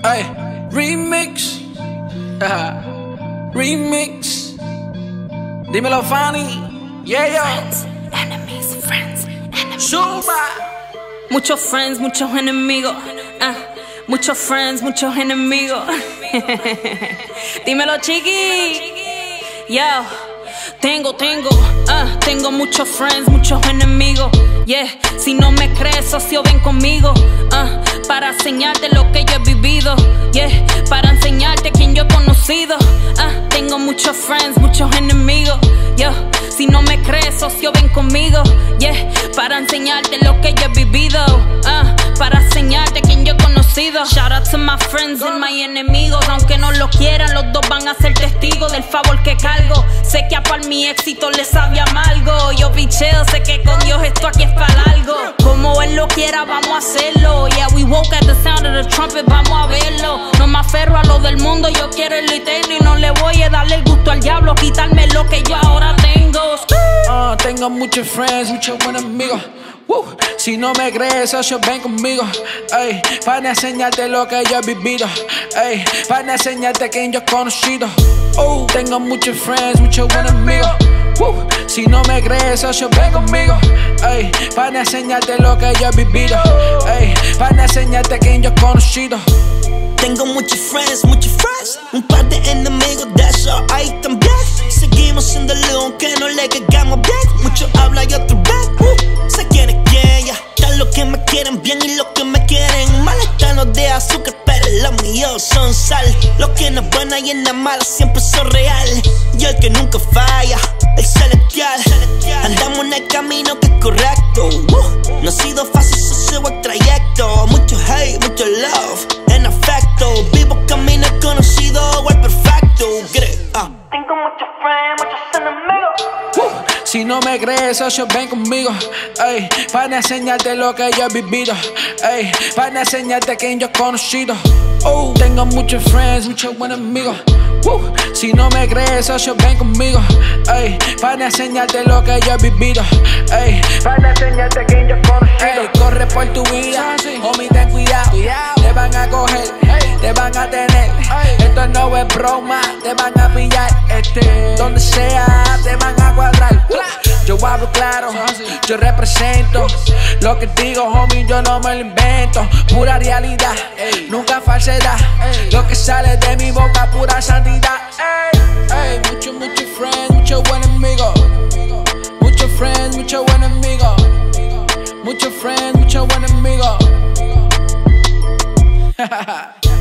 Ay, remix. Remix. Dímelo, Fanny. Yeah, yo. Friends, enemies. Suba. Muchos friends, muchos enemigos. Muchos friends, muchos enemigos. Dímelo, chiqui. Yo. Tengo muchos friends, muchos enemigos. Yeah, si no me crees, socio, ven conmigo. Para enseñarte lo que yo he vivido. Yeah, para enseñarte quién yo he conocido. Tengo muchos friends, muchos enemigos. Yo, si no me crees, socio, ven conmigo. Yeah, para enseñarte lo que yo he vivido. Para enseñarte quién yo he conocido. Shout out to my friends and my enemigos. Aunque no lo quieran, los dos van a ser testigos del favor que cargo. Sé que a par mi éxito le sabe amargo. Yo picheo, sé que con Dios esto aquí es para largo. Como Él lo quiera, vamos a hacerlo. Yeah, we woke at the sound of the trumpet, vamos a verlo. No me aferro a lo del mundo, yo quiero el eterno. Y no le voy a darle el gusto al diablo, quitarme lo que yo ahora tengo. Tengo muchos friends, muchos buenos amigos. Si no me crees, socio, ven conmigo. Ay, para enseñarte lo que yo he vivido. Ay, para enseñarte quién yo he conocido. Tengo muchos friends, muchos buenos amigos. Si no me crees, socio, ven conmigo. Ay, para enseñarte lo que yo he vivido. Ay, para enseñarte quién yo he conocido. Tengo muchos friends, un par de enemigos, de eso hay también. Seguimos siendo león, que no le cagamos bien. Muchos hablan y otros ven, sé quién es quién, ya. Están los que me quieren bien y los que me quieren mal. Están los de azúcar, pero los míos son sal. Los que no es buena y en la mala siempre son real. Y el que nunca falla, el celestial. Andamos en el camino que es correcto. No ha sido fácil, socio, el trayecto. Mucho hate, mucho love, en afecto. Vivo camino conocido, el perfecto. Tengo muchos friends, muchos enemigos. Si no me crees, socio, ven conmigo. Ay, para enseñarte lo que yo he vivido. Ay, para enseñarte quién yo he conocido. Tengo muchos friends, muchos buenos amigos. Si no me crees, socio, ven conmigo. Ay, para enseñarte lo que yo he vivido. Ay, para enseñarte quién yo he conocido. Corre por tu vida, homie, ten cuidado. Te van a coger, te van a tener. Esto no es broma, te van a pillar. Donde sea, te van a cuadrar. Yo hablo claro, yo represento. Lo que digo, homie, yo no me lo invento. Pura realidad, nunca falsedad. Lo que sale de mi boca, pura santidad. Muchos friends, muchos buenos amigos. Muchos friends, muchos buenos amigos. Muchos friends, muchos buenos amigos.